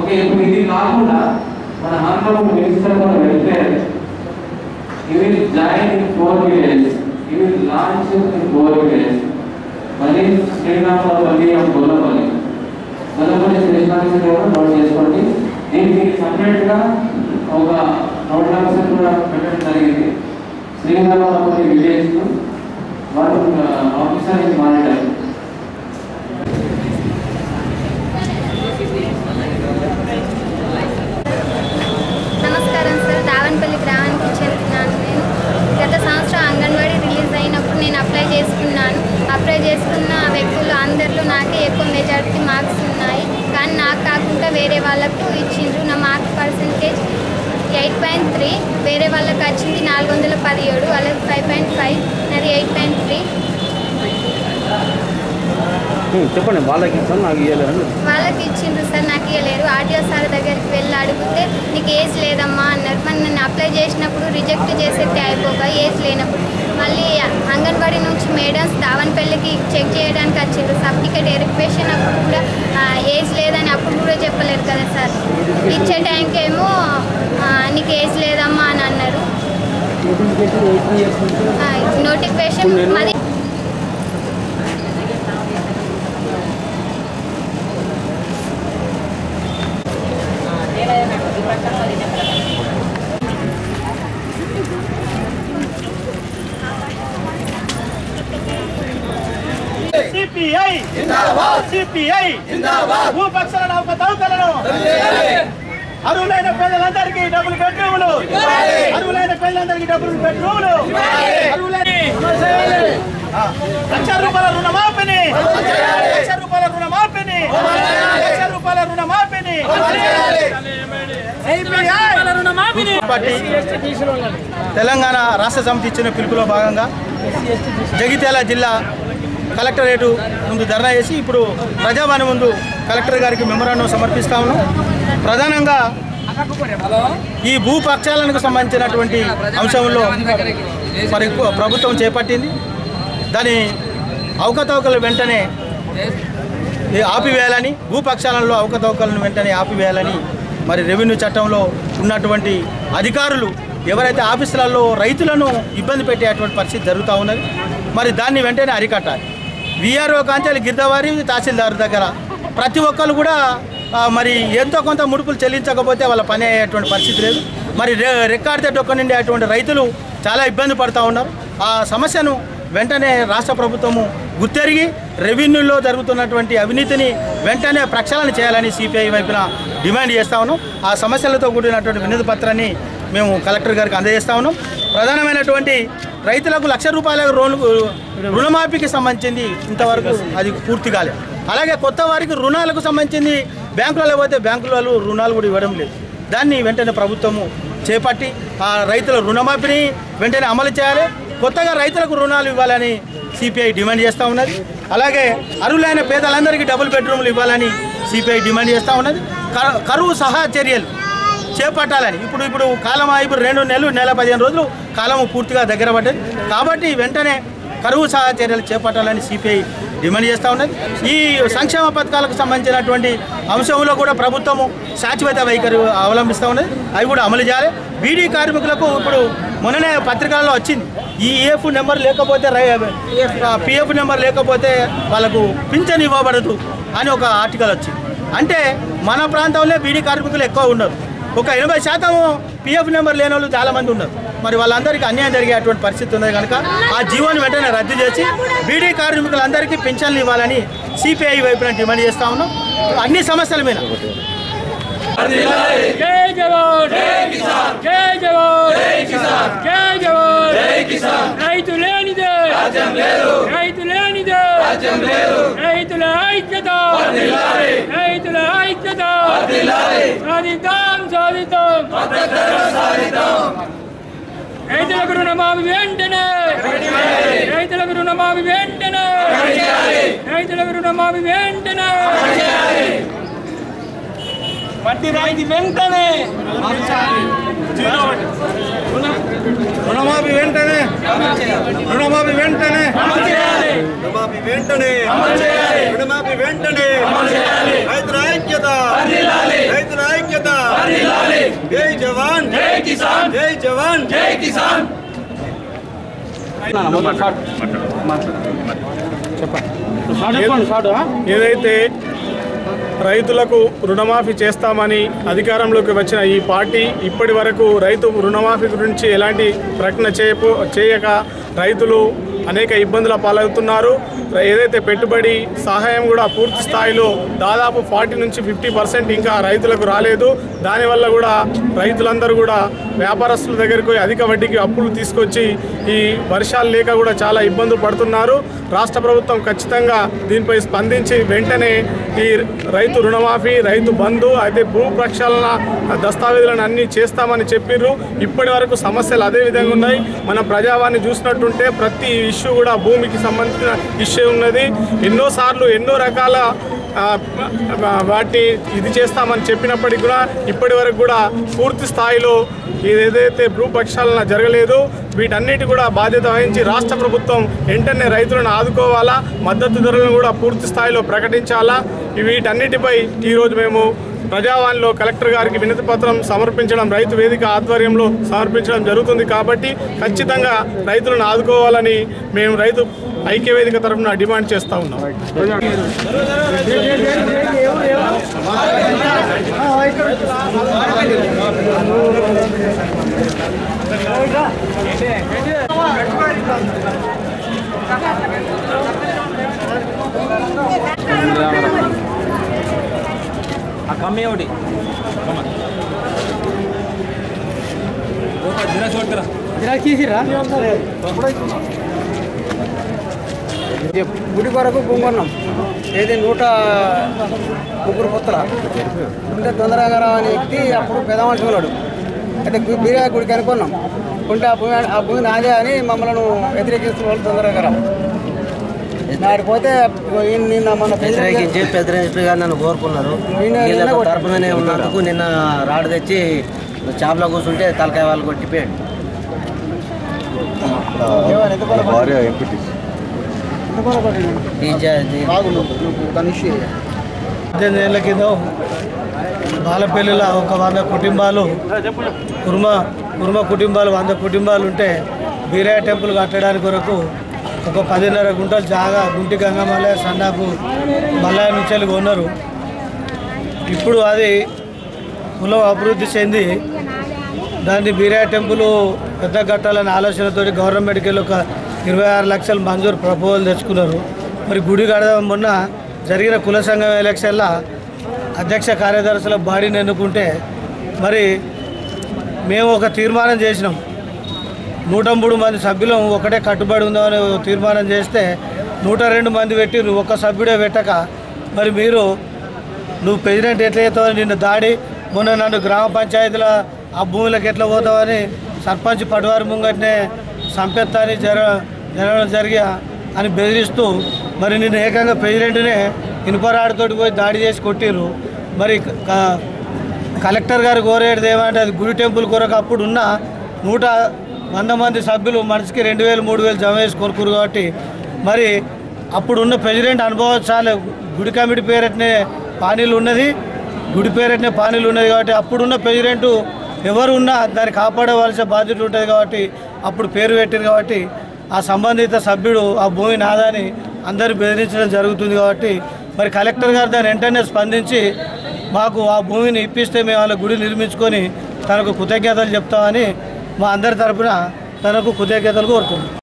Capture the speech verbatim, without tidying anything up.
Okay, ఇప్పుడు ఇది కాకుండా మన ఆంధ్రప్రదేశ్ మినిస్టర్ కూడా welfare he will join in four villages, he will launch in four villages. మళ్ళీ శ్రీరామపల్లి అండ్ గొల్లపల్లి గొల్లపల్లి శ్రీరామపల్లి కూడా నోట్ చేసుకోండి. దీనికి సపరేట్గా ఒక నోట్ లక్షలు కూడా పెట్టడం జరిగింది. శ్రీరామపల్లి విలేజ్ వారు ఆఫీసర్ ఇన్ మానిటర్. నమస్కారం సార్, దావన్పల్లి గ్రామానికి చెందుతున్నాను. నేను గత సంవత్సరం అంగన్వాడీ రిలీజ్ అయినప్పుడు నేను అప్లై చేసుకున్నాను. అప్లై చేసుకున్న వ్యక్తులు అందరిలో నాకే ఎక్కువ మెజారిటీ మార్క్స్ ఉన్నాయి, కానీ నాకు కాకుండా వేరే వాళ్ళకు ఇచ్చిండ్రు. నా marks percentage eight point three, వేరే వాళ్ళకి వచ్చింది నాలుగు వందల పదిహేడు, వాళ్ళకి ఫైవ్ పాయింట్ ఫైవ్, నాది ఎయిట్ పాయింట్ త్రీ. చెప్పండి, వాళ్ళకి ఇస్తాను నాకు ఇవ్వలేరు. వాళ్ళకి ఇచ్చిండ్రు సార్, నాకు ఇవ్వలేరు. ఆర్టీఓ సార్ దగ్గరికి వెళ్ళి అడిగితే నీకు ఏజ్ లేదమ్మా అన్నారు. మరి నన్ను అప్లై చేసినప్పుడు రిజెక్ట్ చేసేస్తే అయిపోగా ఏజ్ లేనప్పుడు మళ్ళీ అంగన్వాడీ నుంచి మేడమ్స్ దావన్పల్లికి చెక్ చేయడానికి వచ్చిండ్రు. సర్టిఫికేట్ వెరిఫికేషన్ అప్పుడు కూడా ఏజ్ లేదని అప్పుడు కూడా చెప్పలేరు కదా సార్. ఇచ్చే టైంకి ఏమో నీకు ఏజ్ లేదమ్మా అని అన్నారు. నోటిఫికేషన్ మాది సిపిఐ జిందాబాద్, సిపిఐ జిందాబాద్. భూపక్షాల అవకతవకలను అరువులైన పేదలందరికీ డబుల్ బెడ్రూములు, అరువులైన పేదలందరికీ డబుల్ బెడ్రూములు, లక్ష రూపాయల రుణమాఫీని, లక్ష రూపాయల రుణమాఫీని, లక్ష రూపాయల రుణమాఫీని. తెలంగాణ రాష్ట్ర సమితి ఇచ్చిన పిలుపులో భాగంగా జగిత్యాల జిల్లా కలెక్టరేటు ముందు ధర్నా చేసి ఇప్పుడు ప్రజావాణి ముందు కలెక్టర్ గారికి మెమోరాండం సమర్పిస్తా ఉన్నాం. ప్రధానంగా ఈ భూపక్షాలకు సంబంధించినటువంటి అంశంలో మరి ప్రభుత్వం చేపట్టింది. దాని అవకతవకలు వెంటనే ఆపివేయాలని, భూపక్షాలలో అవకతవకలను వెంటనే ఆపివేయాలని మరి రెవెన్యూ చట్టంలో ఉన్నటువంటి అధికారులు ఎవరైతే ఆఫీసులలో రైతులను ఇబ్బంది పెట్టేటువంటి పరిస్థితి జరుగుతూ ఉన్నది. మరి దాన్ని వెంటనే అరికట్టాలి. విఆర్ఓ కాంచాలి గిరిదవారి తహసీల్దార్ దగ్గర ప్రతి ఒక్కరు కూడా మరి ఎంతో కొంత ముడుపులు చెల్లించకపోతే వాళ్ళ పని అయ్యేటువంటి పరిస్థితి లేదు. మరి రెక్కాడితే డొక్క నిండేటువంటి రైతులు చాలా ఇబ్బంది పడుతూ ఉన్నారు. ఆ సమస్యను వెంటనే రాష్ట్ర ప్రభుత్వము గుర్తెరిగి రెవెన్యూలో జరుగుతున్నటువంటి అవినీతిని వెంటనే ప్రక్షాళన చేయాలని సిపిఐ వైపున డిమాండ్ చేస్తూ ఉన్నాం. ఆ సమస్యలతో కూడినటువంటి వినతి పత్రాన్ని మేము కలెక్టర్ గారికి అందజేస్తూ ఉన్నాం. ప్రధానమైనటువంటి రైతులకు లక్ష రూపాయల రుణమాఫీకి సంబంధించింది ఇంతవరకు అది పూర్తి కాలేదు. అలాగే కొత్త వారికి రుణాలకు సంబంధించింది బ్యాంకులలో పోతే బ్యాంకులలో రుణాలు కూడా ఇవ్వడం లేదు. దాన్ని వెంటనే ప్రభుత్వము చేపట్టి ఆ రైతుల రుణమాఫీని వెంటనే అమలు చేయాలి. కొత్తగా రైతులకు రుణాలు ఇవ్వాలని సిపిఐ డిమాండ్ చేస్తూ ఉన్నది. అలాగే అర్హులైన పేదలందరికీ డబుల్ బెడ్రూమ్లు ఇవ్వాలని సిపిఐ డిమాండ్ చేస్తూ ఉన్నది. కరువు సహా చర్యలు చేపట్టాలని ఇప్పుడు ఇప్పుడు కాలం ఇప్పుడు రెండు నెలలు నెల పదిహేను రోజులు కాలము పూర్తిగా దగ్గర పడ్డది. కాబట్టి వెంటనే కరువు సహా చర్యలు చేపట్టాలని సిపిఐ డిమాండ్ చేస్తూ ఉన్నది. ఈ సంక్షేమ పథకాలకు సంబంధించినటువంటి అంశంలో కూడా ప్రభుత్వము శాశ్వత వైఖరి అవలంబిస్తూ ఉన్నది. అవి కూడా అమలు చేయాలి. బీడీ కార్మికులకు ఇప్పుడు మొన్ననే పత్రికల్లో వచ్చింది, ఈ ఈఎఫ్ నెంబర్ లేకపోతే పిఎఫ్ నెంబర్ లేకపోతే వాళ్ళకు పింఛన్ ఇవ్వబడదు అని ఒక ఆర్టికల్ వచ్చింది. అంటే మన ప్రాంతంలో బీడీ కార్మికులు ఎక్కువ ఉన్నారు. ఒక ఎనభై శాతం పిఎఫ్ నెంబర్ లేని వాళ్ళు చాలామంది ఉన్నారు. మరి వాళ్ళందరికీ అన్యాయం జరిగేటువంటి పరిస్థితి ఉన్నది కనుక ఆ జీవోని వెంటనే రద్దు చేసి బీడీ కార్మికులందరికీ పెన్షన్లు ఇవ్వాలని సిపిఐ వైపున డిమాండ్ చేస్తా ఉన్నాం. అన్ని సమస్యల మీద జై జవాన్ జై కిసాన్, జై జవాన్ జై కిసాన్, జై జవాన్ జై కిసాన్. రైతు లేనిదే రాజ్యం లేదు, రైతు లేనిదే రాజ్యం లేదు. రైతుల ఐక్యత వర్ధిల్లాలి, రైతుల ఐక్యత వర్ధిల్లాలి. సాధిద్దాం సాధిద్దాం సాధిద్దాం. రైతులకు రుణమాఫీ వెంటనే, రైతులకు రుణమాఫీ వెంటనే, రైతులకు రుణమాఫీ వెంటనే, వడ్డీ రాయితీ వెంటనే, రుణమాఫీ వెంటనే, రుణమాఫీ వెంటనే, రుణమాఫీ వెంటనే, రుణమాఫీ వెంటనే, రైతుల ఐక్యత, రైతుల కిసాన్ జై జవాన్ జై కిసాన్ ఏదైతే రైతులకు రుణమాఫీ చేస్తామని అధికారంలోకి వచ్చిన ఈ పార్టీ ఇప్పటి వరకు రైతు రుణమాఫీ గురించి ఎలాంటి ప్రకటన చేయపో చేయక రైతులు అనేక ఇబ్బందుల పాలవుతున్నారు. ఏదైతే పెట్టుబడి సహాయం కూడా పూర్తి స్థాయిలో దాదాపు ఫార్టీ నుంచి ఫిఫ్టీ పర్సెంట్ ఇంకా రైతులకు రాలేదు. దానివల్ల కూడా రైతులందరూ కూడా వ్యాపారస్తుల దగ్గరకు అధిక వడ్డీకి అప్పులు తీసుకొచ్చి ఈ వర్షాలు లేక కూడా చాలా ఇబ్బందులు పడుతున్నారు. రాష్ట్ర ప్రభుత్వం ఖచ్చితంగా దీనిపై స్పందించి వెంటనే ఈ రైతు రుణమాఫీ, రైతు బంధు, అయితే భూ ప్రక్షాళన దస్తావేజులను అన్నీ చేస్తామని చెప్పిర్రు. ఇప్పటి వరకు సమస్యలు అదే విధంగా ఉన్నాయి. మనం ప్రజావాణి చూసినట్టుంటే ప్రతి ఇష్యూ కూడా భూమికి సంబంధించిన ఇష్యూ ఉన్నది. ఎన్నోసార్లు ఎన్నో రకాల వాటిని ఇది చేస్తామని చెప్పినప్పటికీ కూడా ఇప్పటి వరకు కూడా పూర్తి స్థాయిలో ఏదైతే భూపక్షాలన జరగలేదు. వీటన్నిటి కూడా బాధ్యత వహించి రాష్ట్ర ప్రభుత్వం వెంటనే రైతులను ఆదుకోవాలా, మద్దతు ధరలను కూడా పూర్తి స్థాయిలో ప్రకటించాలా. వీటన్నిటిపై ఈరోజు మేము ప్రజావాణిలో కలెక్టర్ గారికి వినతి పత్రం సమర్పించడం, రైతు వేదిక ఆధ్వర్యంలో సమర్పించడం జరుగుతుంది. కాబట్టి ఖచ్చితంగా రైతులను ఆదుకోవాలని మేము రైతు ఐక్య వేదిక తరఫున డిమాండ్ చేస్తూ ఉన్నాం. कमी एवढी గుడి కొరకు భూమి కొన్నాం. ఏది నూట ముగ్గురు పుత్తల ఉంటే తొందరగా రావని ఎక్కి అప్పుడు పెద్ద మనిషి ఉన్నాడు. అయితే బీరా గుడికి అనుకున్నాం. ఉంటే ఆ భూమి ఆ భూమి నాదే అని మమ్మల్ని వ్యతిరేకిస్తున్న వాళ్ళు తొందరగా రావు. నాడిపోతే నిన్న మన వ్యతిరేకించి పెద్దగా నన్ను కోరుకున్నారు. తరపుననే ఉన్నందుకు నిన్న రాడు తెచ్చి చేపలో కూర్చుంటే తలకాయ వాళ్ళు కొట్టిపోయాడు. పద్దెనిమిది ఏళ్ళ కింద బాలపల్లిలో ఒక వంద కుటుంబాలు కుర్మ కుర్మ కుటుంబాలు వంద కుటుంబాలు ఉంటే బీరయ్య టెంపుల్ కట్టడానికి కొరకు ఒక పదిన్నర గుంటలు జాగా గుంటి గంగమల్ల సన్నాపు మల్లయ్య నుంచి కొన్నారు. ఇప్పుడు అది కులం అభివృద్ధి చెంది దాన్ని బీరయ్య టెంపుల్ పెద్ద కట్టాలనే ఆలోచనతో గవర్నమెంట్కి వెళ్ళి ఒక ఇరవై ఆరు లక్షలు మంజూరు ప్రపోజల్ తెచ్చుకున్నారు. మరి గుడి కడదాం మొన్న జరిగిన కుల సంఘం ఎలక్షన్లో అధ్యక్ష కార్యదర్శుల బాడీని ఎన్నుకుంటే మరి మేము ఒక తీర్మానం చేసినాం. నూట మూడు మంది సభ్యులు ఒకటే కట్టుబడి ఉందామని తీర్మానం చేస్తే నూట రెండు మంది పెట్టి ఒక్క సభ్యుడే పెట్టక మరి మీరు నువ్వు ప్రెసిడెంట్ ఎట్లా అవుతావని నిన్ను దాడి మొన్న నన్ను గ్రామ పంచాయతీల ఆ భూములకు ఎట్లా పోతావని సర్పంచ్ పటివారి ముంగట్నే సంపెత్తాని జర జరగడం జరిగా అని బెదిరిస్తూ మరి నిన్ను ఏకంగా ప్రెసిడెంట్నే ఇనుపరాడుతోటి పోయి దాడి చేసి కొట్టిర్రు. మరి కలెక్టర్ గారు కోరేది ఏమంటే అది గుడి టెంపుల్ కొరకు అప్పుడు ఉన్న నూట వంద మంది సభ్యులు మనిషికి రెండు వేలు మూడు వేలు జమ వేసి కొనుక్కురు కాబట్టి మరి అప్పుడున్న ప్రెసిడెంట్ అనుభవించాలి. గుడి కమిటీ పేరెట్నే పానీలు ఉన్నది, గుడి పేరెట్నే పానీలు ఉన్నది కాబట్టి అప్పుడున్న ప్రెసిడెంటు ఎవరు ఉన్నా దాన్ని కాపాడవలసిన బాధ్యత ఉంటుంది కాబట్టి అప్పుడు పేరు పెట్టారు. కాబట్టి ఆ సంబంధిత సభ్యుడు ఆ భూమి నాదని అందరూ బెదిరించడం జరుగుతుంది. కాబట్టి మరి కలెక్టర్ గారు దాన్ని వెంటనే స్పందించి మాకు ఆ భూమిని ఇప్పిస్తే మేము వాళ్ళ గుడి నిర్మించుకొని తనకు కృతజ్ఞతలు చెప్తామని మా అందరి తరపున తనకు కృతజ్ఞతలు కోరుతున్నాం.